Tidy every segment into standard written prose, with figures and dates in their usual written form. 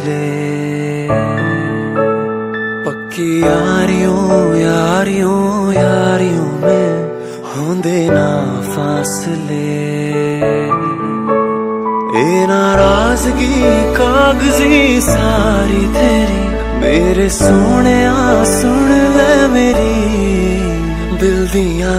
फासले, पक्की यारियों में होंदे ना फासले। ए नाराजगी कागजी सारी तेरी, मेरे सोने सुन ले मेरी दिल दियां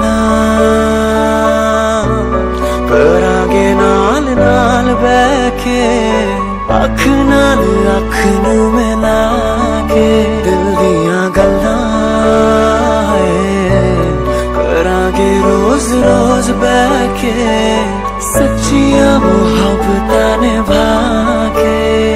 गल्लां। करांगे नाल नाल बैके, अख नाल अख नू मिला के दिल दियां गल्लां। करांगे रोज रोज बैके, सच्चियां मुहब्बतां निभा के।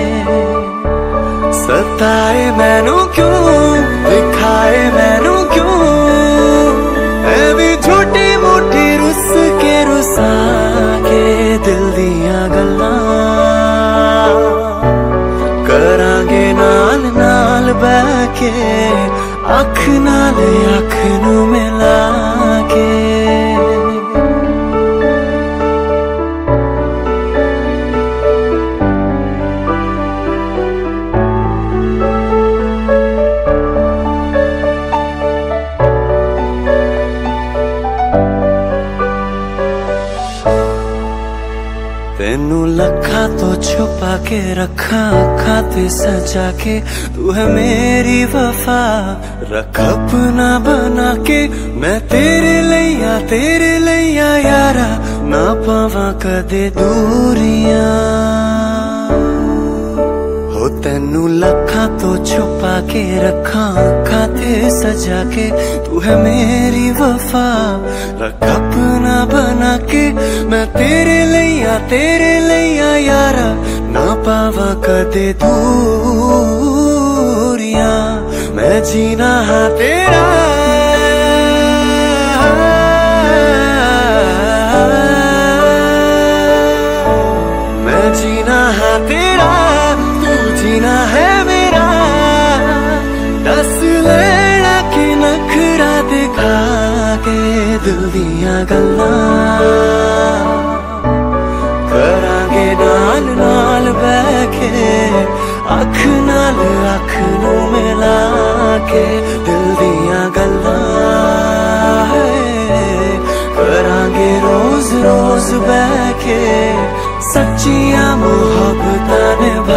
सताए मैनू क्यों, दिखाए मैनू क्यों, ऐवी छोटी मोटी रुस के रुसा के दिल दियां गल्लां। करांगे नाल नाल बैके, अख नाल अख नू मिला के। तेनू लखा तो छुपा के रखा, अखा ते सजा के, तू है मेरी वफा रख अपना बना के। मैं तेरे लिया यारा, ना पावा कदे दूरियां। हो तेनू लखा तो छुपा के रखा, अखा ते सजा के, तू है मेरी वफा रख अपना बना के। मैं तेरे लिया यारा, ना पावा कदे दूरियां। मैं जीना हाँ तेरा, मैं जीना हाँ तेरा, तू जीना है मेरा। दस लेना कि नखरा दिखा के दिल दियां गल्लां। करांगे नाल नाल बैके, अख नाल अख नू मिला के दिल दियां गल्लां। करांगे रोज रोज बैके, सच्चियां मुहब्बतां निभा